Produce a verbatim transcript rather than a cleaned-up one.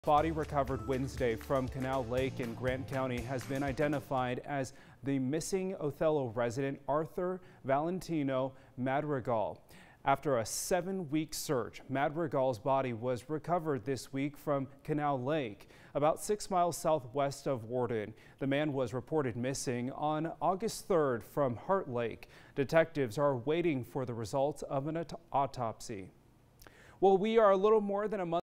Body recovered Wednesday from Canal Lake in Grant County has been identified as the missing Othello resident Arthur Valentino Madrigal. After a seven-week search, Madrigal's body was recovered this week from Canal Lake, about six miles southwest of Warden. The man was reported missing on August third from Heart Lake. Detectives are waiting for the results of an aut- autopsy. Well, we are a little more than a month